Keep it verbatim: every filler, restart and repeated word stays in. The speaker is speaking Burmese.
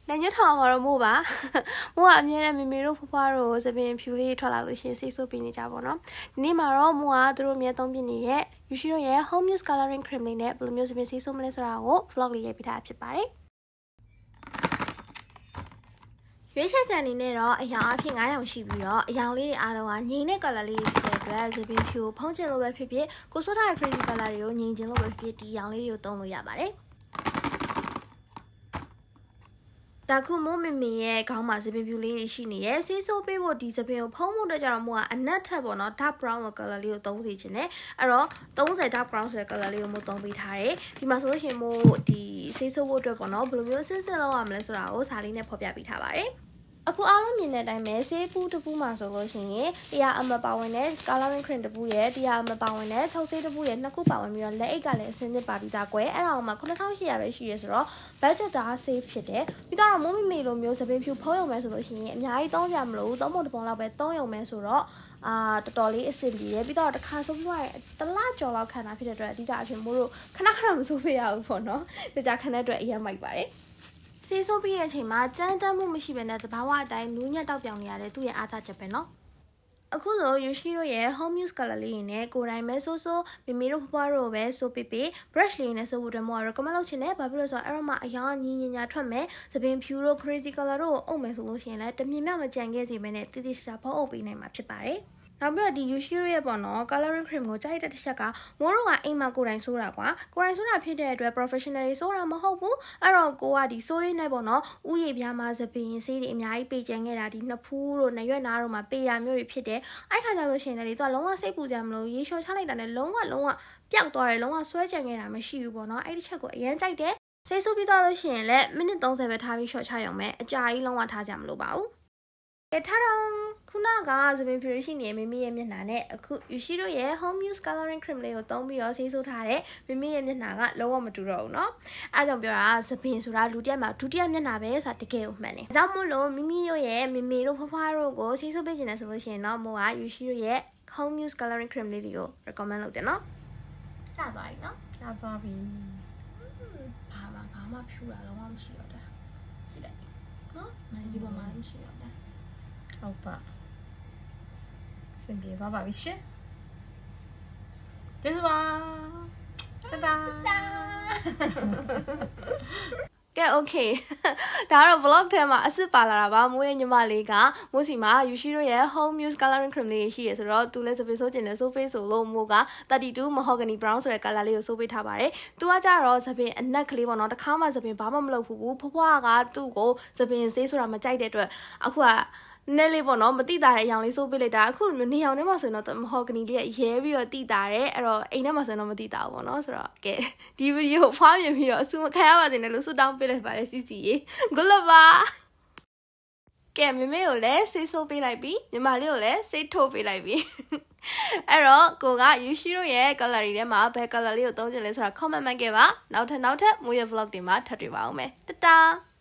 လက်ညှိုးထောင်မှာတော့မို့ပါမို့ကအမြဲတမ်းမေမေတို့ဖွားဖွားတို့သပင်ဖြူလေးထွက်လာလို့ရှိရင်စိတ်ဆိုးပြီးနေကြပါတော့ဒီနေ့မှာတော့မို့ကသူတို့အမြဲသုံးပြနေတဲ့ Yushi တို့ရဲ့ Home Use Coloring Cream လေးနဲ့ဘယ်လိုမျိုးသပင်စိတ်ဆိုးမလဲဆိုတာကို vlog လေးရိုက်ပြထားဖြစ်ပါတယ်ရွေးချက်စံအနေနဲ့တော့အရောင်အဖြစ်nineရောင်ရှိပြီးတော့အရောင်လေးတွေအားလုံးကငြိမ်တဲ့ color လေးတွေဖြစ်တဲ့အတွက်သပင်ဖြူဖုံးချင်လို့ပဲဖြစ်ဖြစ်ကိုစိုးထားတဲ့ crazy color တွေကိုငြိမ်ချင်လို့ပဲဖြစ်ဖြစ်ဒီရောင်လေးတွေကိုသုံးလို့ရပါတယ်ဒါခုမို့မမေရဲ့ခေါင်းမှာသပင်ဖြူလေးတွေရှိနေရဲ့ဆေးဆိုးပေးဖို့ဒီသပင်ကိုဖုံးဖို့အတွက်ကြတော့မို့ကအနက်ထက်ပေါ့နော် dark brown လို color လေးကိုသုံးစီချင်တယ်အဲ့တော့thirty dark brown ဆိုတဲ့ color လေးကိုမို့သုံးပေးထားတယ်ဒီမှာဆိုလို့ရှိရင်မို့ဒီဆေးဆိုးဖို့အတွက်ပေါ့နော်ဘယ်လိုမျိုးစစ်စစ်လုပ်ရမလဲဆိုတာကိုစာလေးနဲ့ဖော်ပြပေးထားပါတယ်အခုအားလုံးမြင်တဲ့အတိုင်းပဲဆေးပူးတစ်ပူးမှာဆိုလို့ရှိရင်တရားအမပါဝင်တဲ့ coloring cream တစ်ပူးရဲ့တရားအမပါဝင်တဲ့ထုတ်ဆေးတစ်ပူးရဲ့နှစ်ခုပါဝင်ပြီးတော့လက်အိတ်ကလည်းအစင်းနှစ်ပါပြီးသားကွယ်အဲ့ဒါအောင်မှာnine thousand eight hundredပဲရှိရဆိုတော့ budget တာ safe ဖြစ်တယ်ပြီးတော့မိုးမမေလိုမျိုးသပင်ဖြူဖုံးရုံပဲဆိုလို့ရှိရင်အများကြီးသုံးကြမလို့သုံးပုံတစ်ပုံလောက်ပဲသုံးရုံပဲဆိုတော့အာတော်တော်လေးအဆင်ပြေတယ်ပြီးတော့တစ်ခါဆိုပြီးတော့တစ်လကျော်လောက်ခံတာဖြစ်တဲ့အတွက်အဓိကအဖြစ်မို့လို့ခဏခဏမစိုးဖေးရဘူးပေါ့နော်ဒါကြခံတဲ့အတွက်အရင်မိုက်ပါတယ်ဆေးဆိုးပြီးတဲ့အချိန်မှာကြမ်းတမ်းမှုမရှိဘဲနဲ့တဘာဝအတိုင်းနူးညံ့တောက်ပြောင်နေရတဲ့သူ့ရဲ့အားသာချက်ပဲနော်အခုလို Yushi တို့ရဲ့ home use color လေးနဲ့ကိုယ်တိုင်ပဲဆိုးဆိုးမိမိတို့ဖွားတို့ပဲဆိုပေးပေး brush လေးနဲ့ဆိုဖို့အတွက်မို့ recommend လုပ်ချင်တယ်ဘာဖြစ်လို့ဆိုတော့အဲ့တော့မှအရောင်ညီညီညာထွက်မယ်သပင်ဖြူတို့ crazy color တို့ကိုအုပ်မယ်ဆိုလို့ရှိရင်လည်းတမြင်မြမကြံခဲ့စီပဲနဲ့တိတိကျကျဖုံးအုပ်ပေးနိုင်မှာဖြစ်ပါတယ်နောက်ပြီးတော့ဒီ Yushi ရဲ့ပေါ့နော် coloring cream ကိုကြိုက်တဲ့တစ်ချက်ကမိုးတို့ကအိမ်မှာကိုယ်တိုင်ဆိုးတာကွာကိုယ်တိုင်ဆိုးတာဖြစ်တဲ့အတွက် professional တွေဆိုးတာမဟုတ်ဘူးအဲ့တော့ကိုကဒီဆိုးရင်းနဲ့ပေါ့နော်ဥယျာဉ်ပြားမှာသပင်ဆေးတွေအများကြီးပေးကျန်ခဲ့တာဒီနှစ်ဖူးတို့နရွက်နားတို့မှာပေးတာမျိုးတွေဖြစ်တယ်အဲ့ခါကျလို့ရှိရင်လည်းသူကလုံးဝစိတ်ပူကြမလို့ရေလျှော်ချလိုက်တာနဲ့လုံးဝလုံးဝပျောက်သွားတယ်လုံးဝဆွဲကျန်ခဲ့တာမရှိဘူးပေါ့နော်အဲ့ဒီချက်ကိုအရင်ကြိုက်တယ်စိတ်ဆိုးပြီးသွားလို့ရှိရင်လည်းမိနစ်thirtyပဲထားပြီးလျှော်ချရုံပဲအကြာကြီးလုံးဝထားကြမလို့ပါဘူးကဲထားတော့ခုနကသပင်ဖြူရှိနေမိမိရဲ့မျက်နှာနဲ့အခု Yushi တို့ရဲ့ home use coloring cream လေးကိုသုံးပြီးတော့ဆေးဆိုးထားတဲ့မိမိရဲ့မျက်နှာကလုံးဝမတူတော့ဘူးเนาะအဲကြောင့်ပြောတာသပင်ဆိုတာလူတစ်ယောက်မှာဒုတိယမျက်နှာပဲဆိုတာတကယ်ကိုမှန်တယ်ဒါကြောင့်မို့လို့မိမိတို့ရဲ့မိမိတို့ဖွားဖွားတို့ကိုဆေးဆိုးပေးခြင်းနဲ့ဆိုလို့ရှိရင်တော့မို့က Yushi တို့ရဲ့ home use coloring cream လေးတွေကို recommend လုပ်တယ်เนาะတာသွားပြီเนาะတာသွားပြီဘာမှဘာမှဖြူတာလုံးဝမရှိတော့တာကြည့်လိုက်เนาะမင်းဒီပေါ်မှာမရှိတော့တာဟုတ်ပါစင်ပြေသွားပါပြီရှင်ကျေးဇူးပါတဒါကဲ okay ဒါကတော့ vlog ထဲမှာအစ်စ်ပါလာတာပါမိုးရဲ့ညီမလေးကမိုးစီမှာ Yushi တို့ရဲ့ home use coloring cream လေးရှိရဆိုတော့သူလည်းစပင်ဆိုးကျင်တယ်ဆိုဖေးဆိုလို့မိုးကthirty-two mahogany brown ဆိုတဲ့ color လေးကိုဆိုပေးထားပါတယ်သူကကြတော့စပင်အနက်ကလေးပေါ့နော်တစ်ခါမှစပင်ဘာမှမလုပ်ဘူးဖွားဖွားကသူ့ကိုစပင်ဆေးဆိုတာမကြိုက်တဲ့အတွက်အခုကနဲလေးပေါ့နော်မတိတာတဲ့အရောင်လေးဆိုးပေးလိုက်တာအခုလိုမျိုးနေအောင်ထဲမှာဆိုရင်တော့ mahogany လေးရဲပြီးတော့တိတာတယ်အဲ့တော့အိမ်ထဲမှာဆိုရင်တော့မတိတာဘူးပေါ့နော်ဆိုတော့ကဲဒီဗီဒီယိုဖွားမြင်ပြီးတော့အဆူမခံရပါစေနဲ့လို့ဆုတောင်းပေးလိုက်ပါတယ်စီစီရေ good luck ပါကဲမမေကိုလည်းဆေးဆိုးပေးလိုက်ပြီညီမလေးကိုလည်းဆေးထိုးပေးလိုက်ပြီအဲ့တော့ကိုက Yushi တို့ရဲ့ color တွေထဲမှာဘယ် color လေးကိုသုံးချင်လဲဆိုတာ comment မှတ်ခဲ့ပါနောက်ထပ်နောက်ထပ်မိုးရဲ့ vlog တွေမှာထပ်တွေ့ပါအောင်မယ်တတာ